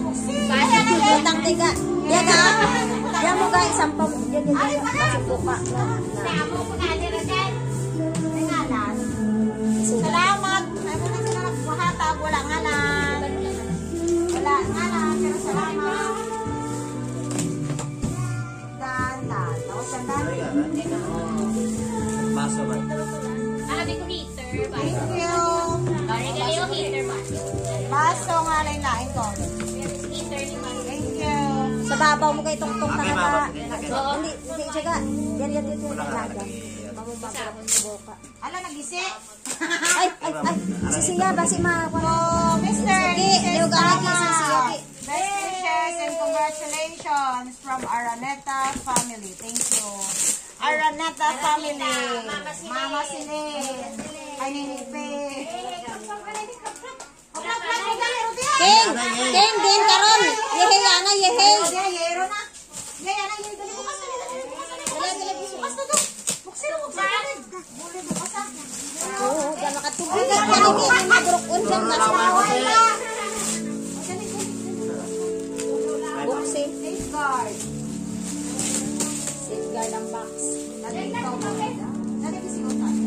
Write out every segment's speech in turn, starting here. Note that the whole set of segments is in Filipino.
Utang tiga. Ya ka. Ya mo guys, sampang yan yan. Buka. Salamat. Ay mo na sila nagbuhatag, wala nga lang. Wala nga lang, pero salamat. Dan. Tapos yan dan. Baso ba? Sabi ko heater ba? Thank you. Regalo heater ba? Baso nga lain ko. Heater ni Mami. Thank you. Sa babaw mo kay tungtong Okay, tanga. mama. Hindi siya. Yan. Mamumabak sa boka. Ala, nag-isi. Ay. Si Siya ba si Ma? So, Mr. Sige, Mrs. lagi si Mama. Siya. Best wishes and congratulations from Araneta family. Thank you. Araneta family. Mama Silin. Ay, Ninipe. King din karon. Yehe ana yehe. Yero na. Yero na. Dali bukas na. Dali bukas na to. Buksin mo. Buli bukas na. Oo, gano ka tubig ka kanigi magrukon jam na sa wala. Buksi. Safeguard. Safeguard ang box. Dali ikaw na. Dali kasi ko ta.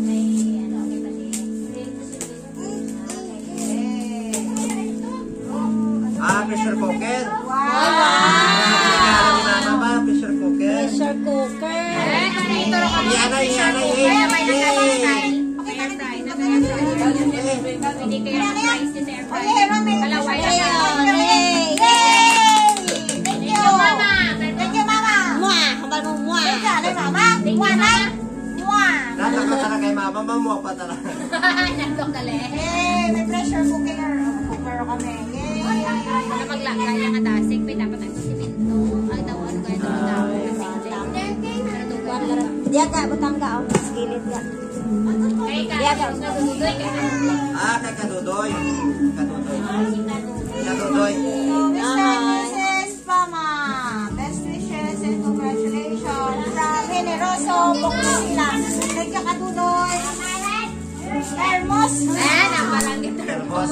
Pressure cooker. Wow. Mama ba? Pressure cooker. Pressure cooker. Hindi kaya price ni Sir Okay, Heron, may Kalaway na Yay! Thank you, Mama. Thank you, Mama. Mua, hambal mo mua. Thank you, Alay, Mama. Mua na. Mua. Natakot na kay mama. Mamuha pa talaga. Nandok dali. Yay! May pressure cooker. Cooker kami. Yay! Ano maglagay ang adasig, may dapat ang simento. Ang daw ano kaya daw dapat. Dia ka butang ka oh, skillet ka. Kaya ka, nadududoy ka na. Kay Kadudoy. Kadudoy. So, Mr. and Mrs. Mama, best wishes and congratulations from Generoso Bukisila. Thank you, Katudoy. Hermos. Ayan, ang malangit. Hermos.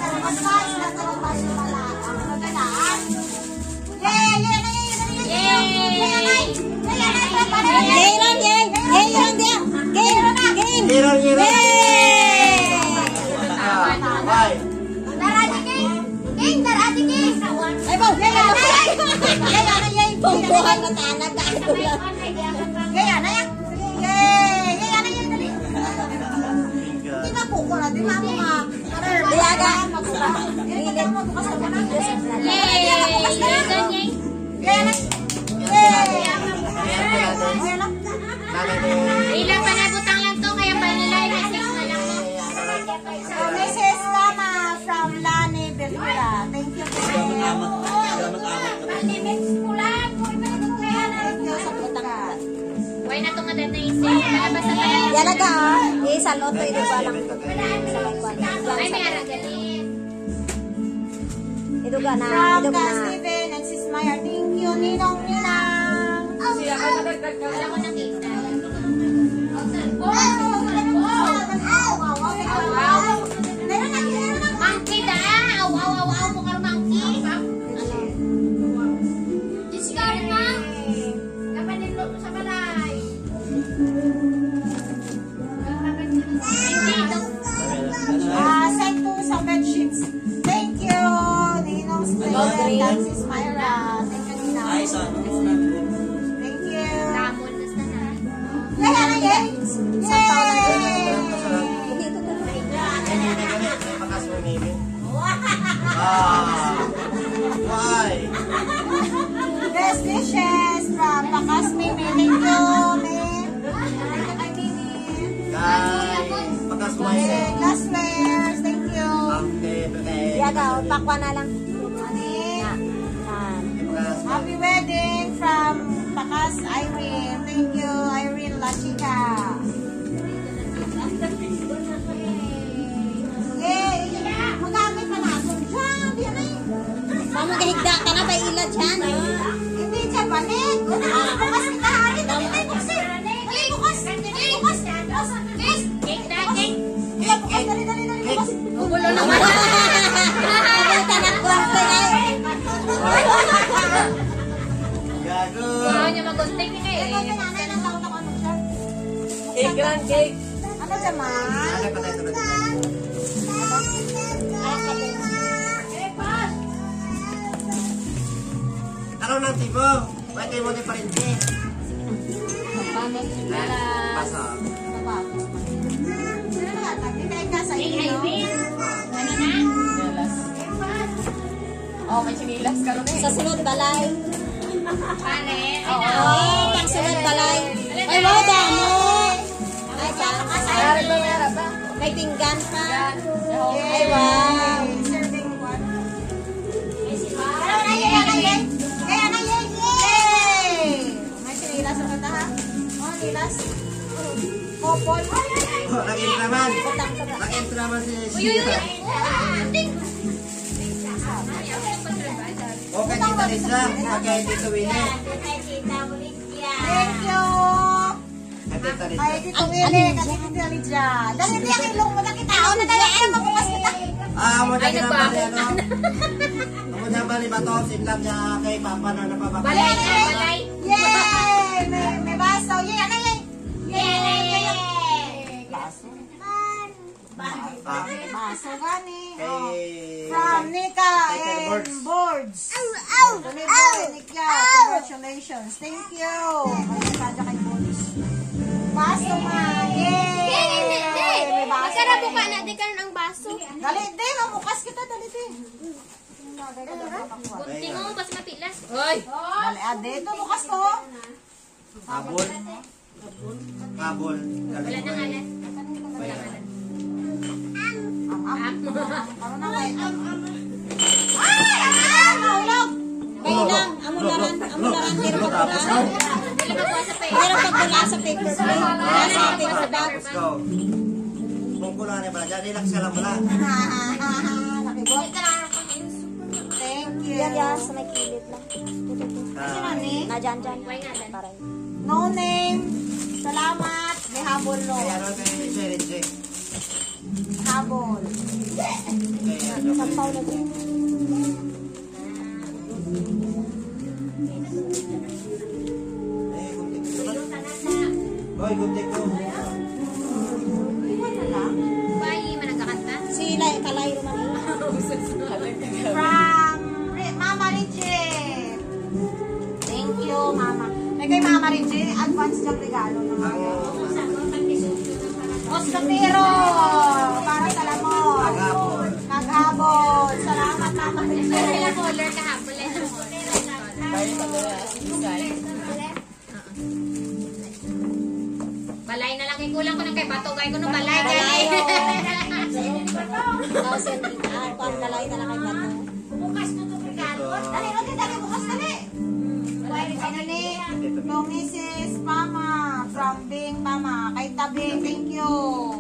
Bye. Pungkuhan na tanag ka. Diaga. Gilit mo bukas na video sa vlog. Ilang panabutang lang to, kaya panilay message na lang mo. So, Mrs. Mama from Lani Beltura. Thank you po. Thank you sa putang. Why na itong adat na isip? Palabas na tayo. Yan aga ah. Isa loto ito ba lang. Ay, may aragalit. Ito ka na. From Ito ka Ka na. Steven and Sis Maya. Thank you, Ninong Ninang. Alam ko nakita. Monkey da! Aw, aw, aw, aw, mukha monkey. Discard na. Kapanin mo sa balay. Send to sa bedsheets. Thank you, Ninong Steven and Sis Myra. Thank you, Ninang. Thank you. Damon na sa na. Yay! Why? Best wishes from Pakas Mimi. Thank you, Mim. Pakas mo Glasswares. Thank you. Yan ka. Pakwa na lang. Ani. Yan. Happy wedding from Pakas Irene. Thank you, Irene La Chica. Yay! Magamit pa natin dyan. Di na Mamagahigda ka na ba ila dyan? Hindi dyan, balik. Bukas kita. Ari, dali tayo buksin. Dali, bukas. Dali, bukas. Yes. Cake na, cake. Bukas, dali, bukas. Gugulo naman. Tanak ko ang pinay. Grand cake. Ano naman? Ano pa tayo tulad dito? Ano nang tipo? Pwede mo din pa rin din. Pasa. Oh, may chinilas ka rin eh. Sa sunod balay. Pare. Oo, pang sunod balay. Ay, wow, damo. Ay, meron ba? May pinggan pa. Ay, wow. Serving one. Kaya na yun. Yay! May sinilas sa kanta ha? Oh, nilas. Popol. Oh, nag-intro naman. Nag-intro naman si Shira. Okay, Tita Lisa. Okay, Tito Winnie. Thank you. At Tita Lisa. Ay, Tito Willie, kasi Tito Lydia. Dali, di ang ilong mo na kita. Ako na dali, ano mabukas kita. Amo na kinabali, ano? Amo na bali ba to? Sinlap niya kay Papa na napabakit. Balay na, balay. Yay! May baso. Yay, ano yay? Yay! Ah, Baso gani. Oh. kay... From Nika Kay and Boards. Boards. Deliver, Nika. Congratulations. Thank you. Ay, kada kay Boards. Baso ma. Yay! May baso. Masarap ka na, di ka ng baso. Dali din. Mabukas kita. Dali din. Bunting mo, basta mapilas. Hoy! Dali, ade. Ito, bukas to. Habol. Habol. Wala nang alas. Bayan. Ano na kayo? Ay! Mahulog! Kayo lang, amularan, pero pagbulaan. Wala magkuha sa pay. Pero pagbulaan sa paper bag. Wala sa paper bag. Let's go. Kung kulang na pala dyan, relax ka lang pala. Nakibot. Thank you. Yan, sa may kilid lang. Ah, Dyan. Why nga lang? Parang. No name. Salamat. May habol no. kaya ano kay Sherry J. Habol. Kaya ano kay... Sampaw na din. Eh, guntik ko naman. Boy, guntik ko. Bayi, managkakanta? Sila, kalay naman. From Mama Richie. Thank you, Mama. May kay Mama Richie, advance ng regalo ng Oscapiro para sa lamon. Maghapon. Maghabol. Salamat, Mama Ano Richie. yung color kahapon? Balay na lang. Kulang ko ng kay Bato. Kaya ko ng balay. Pang kalay na lang kay Bato. Bukas na itong regalo. Dali, dali, bukas dali. Dali. To Mrs. Mama from Bing Mama. Kay Tabing, thank you.